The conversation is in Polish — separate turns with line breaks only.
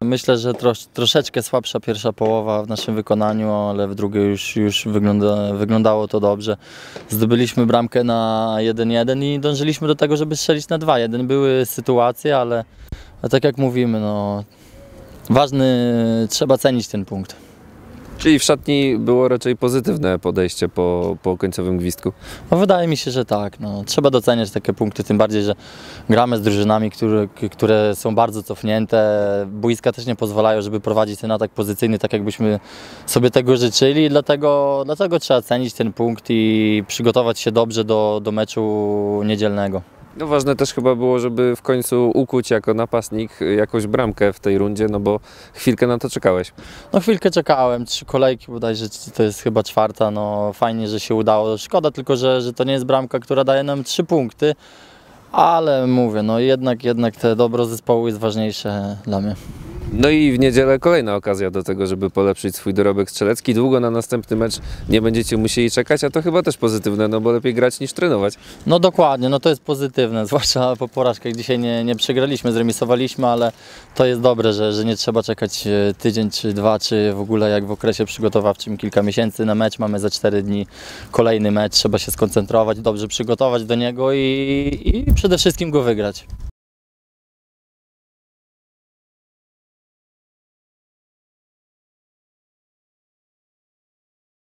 Myślę, że troszeczkę słabsza pierwsza połowa w naszym wykonaniu, ale w drugiej już wyglądało to dobrze. Zdobyliśmy bramkę na 1-1 i dążyliśmy do tego, żeby strzelić na 2-1. Były sytuacje, ale tak jak mówimy, no, trzeba cenić ten punkt.
Czyli w szatni było raczej pozytywne podejście po końcowym gwizdku?
No, wydaje mi się, że tak. No, trzeba doceniać takie punkty, tym bardziej, że gramy z drużynami, które są bardzo cofnięte. Boiska też nie pozwalają, żeby prowadzić ten atak pozycyjny tak, jakbyśmy sobie tego życzyli. Dlatego trzeba cenić ten punkt i przygotować się dobrze do meczu niedzielnego.
No ważne też chyba było, żeby w końcu ukuć jako napastnik jakąś bramkę w tej rundzie, no bo chwilkę na to czekałeś.
No chwilkę czekałem, 3 kolejki bodajże, to jest chyba 4. No fajnie, że się udało. Szkoda tylko, że to nie jest bramka, która daje nam 3 punkty, ale mówię, no jednak te dobro zespołu jest ważniejsze dla mnie.
No i w niedzielę kolejna okazja do tego, żeby polepszyć swój dorobek strzelecki. Długo na następny mecz nie będziecie musieli czekać, a to chyba też pozytywne, no bo lepiej grać niż trenować.
No dokładnie, no to jest pozytywne, zwłaszcza po porażkach. Dzisiaj nie przegraliśmy, zremisowaliśmy, ale to jest dobre, że nie trzeba czekać tydzień czy 2, czy w ogóle jak w okresie przygotowawczym kilka miesięcy na mecz. Mamy za 4 dni kolejny mecz, trzeba się skoncentrować, dobrze przygotować do niego i przede wszystkim go wygrać.